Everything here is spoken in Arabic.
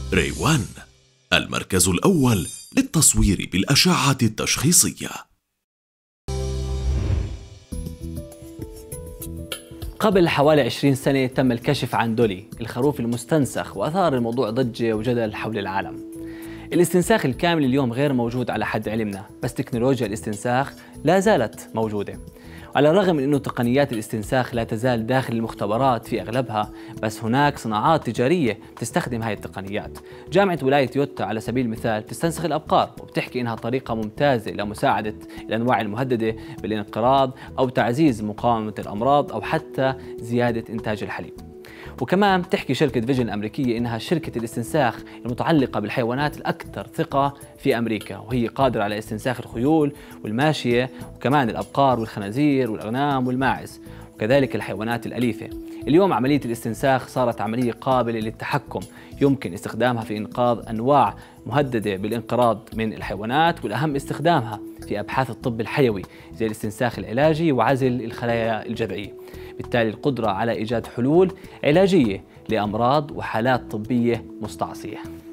ريوان، المركز الأول للتصوير بالأشعة التشخيصية. قبل حوالي 20 سنة تم الكشف عن دولي الخروف المستنسخ، وأثار الموضوع ضجة وجدل حول العالم. الاستنساخ الكامل اليوم غير موجود على حد علمنا، بس تكنولوجيا الاستنساخ لا زالت موجودة. على الرغم من أنه تقنيات الاستنساخ لا تزال داخل المختبرات في أغلبها، بس هناك صناعات تجارية تستخدم هاي التقنيات. جامعة ولاية يوتا على سبيل المثال تستنسخ الأبقار، وبتحكي إنها طريقة ممتازة لمساعدة الأنواع المهددة بالانقراض أو تعزيز مقاومة الأمراض أو حتى زيادة إنتاج الحليب. وكمان بتحكي شركة فيجن الأمريكية إنها شركة الاستنساخ المتعلقة بالحيوانات الأكثر ثقة في أمريكا، وهي قادرة على استنساخ الخيول والماشية وكمان الأبقار والخنازير والأغنام والماعز وكذلك الحيوانات الأليفة. اليوم عملية الاستنساخ صارت عملية قابلة للتحكم، يمكن استخدامها في إنقاذ أنواع مهددة بالانقراض من الحيوانات، والأهم استخدامها في أبحاث الطب الحيوي زي الاستنساخ العلاجي وعزل الخلايا الجذعية. بالتالي القدرة على إيجاد حلول علاجية لأمراض وحالات طبية مستعصية.